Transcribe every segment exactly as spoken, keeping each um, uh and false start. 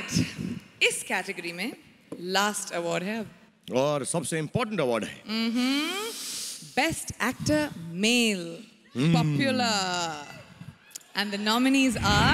इस कैटेगरी में last award है अब और सबसे इम्पोर्टेंट अवार्ड है best actor male popular and the nominees are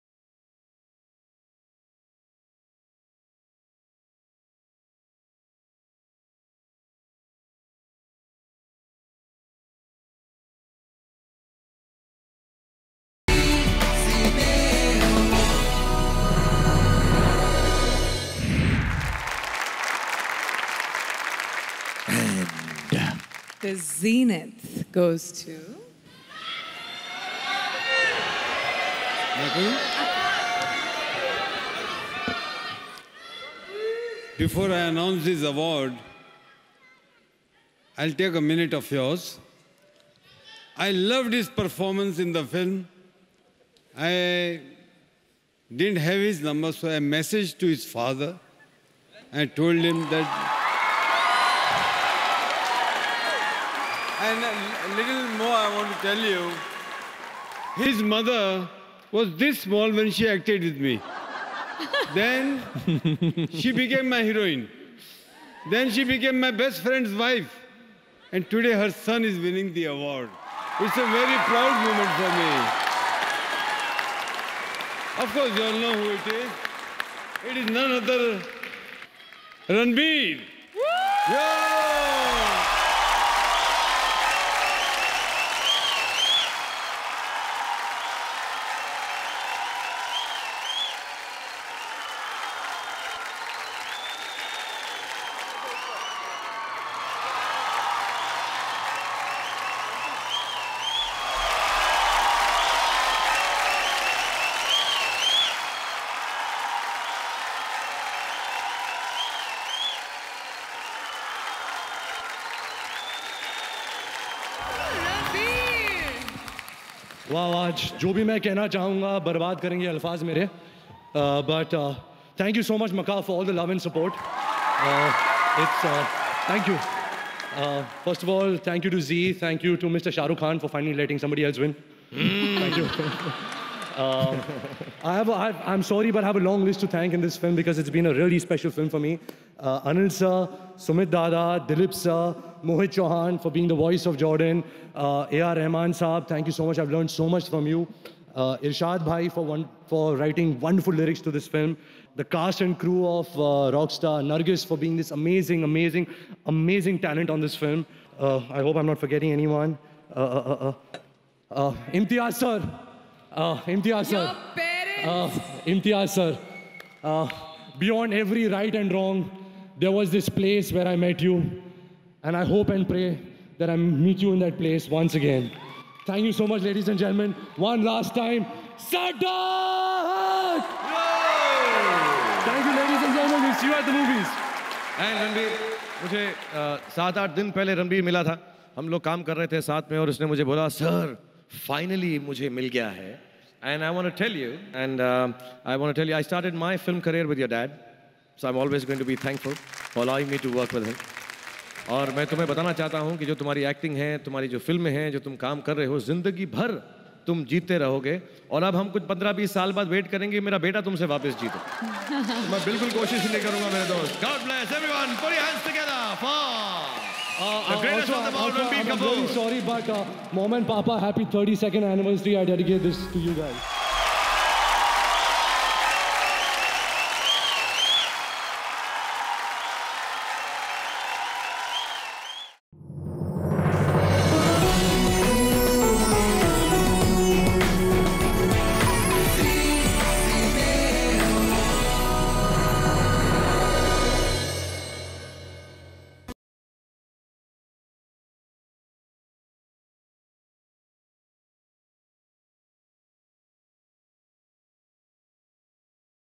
The zenith goes to... Before I announce this award, I'll take a minute of yours. I loved his performance in the film. I didn't have his number, so I messaged to his father. I told him that... And a little more I want to tell you. His mother was this small when she acted with me. Then she became my heroine. Then she became my best friend's wife. And today her son is winning the award. It's a very proud moment for me. Of course, you all know who it is. It is none other Ranbir. Yeah. वाह आज जो भी मैं कहना चाहूँगा बर्बाद करेंगे अल्फाज मेरे but thank you so much मका for all the love and support it's thank you first of all thank you to जी thank you to mister Shahrukh Khan for finally letting somebody else win thank you uh, I have a, I, I'm sorry but I have a long list to thank in this film because it's been a really special film for me uh, Anil sir, Sumit Dada, Dilip sir, Mohit Chauhan for being the voice of Jordan, uh, A R Rahman Saab, thank you so much. I've learned so much from you. Uh, Irshad Bhai for one for writing wonderful lyrics to this film. The cast and crew of uh, Rockstar, Nargis for being this amazing, amazing, amazing talent on this film. Uh, I hope I'm not forgetting anyone. Uh, uh, uh, uh, uh, Imtiaz sir, uh, Imtiaz sir, Your parents. uh, Imtiaz sir. Uh, beyond every right and wrong, there was this place where I met you. And I hope and pray that I meet you in that place once again. Thank you so much, ladies and gentlemen. One last time, Sadak! Thank you, ladies and gentlemen. We'll see you at the movies. And Ranbir, मुझे सात आठ दिन पहले रणबीर मिला था. हम लोग काम कर रहे थे साथ में और उसने मुझे बोला, सर, finally मुझे मिल गया है. And I want to tell you, and uh, I want to tell you, I started my film career with your dad. So I'm always going to be thankful for allowing me to work with him. और मैं तुम्हें बताना चाहता हूँ कि जो तुम्हारी acting है, तुम्हारी जो फिल्में हैं, जो तुम काम कर रहे हो, जिंदगी भर तुम जीते रहोगे. और अब हम कुछ पंद्रह बीस साल बाद वेट करेंगे मेरा बेटा तुमसे वापस जीते. मैं बिल्कुल कोशिश नहीं करूँगा मेरे दोस्त. God bless everyone. Put your hands together for the greatest of them all, Ranbir Kapoor. I'm very sorry, but uh, Mom and Papa, happy thirty-second anniversary. I dedicate this to you guys.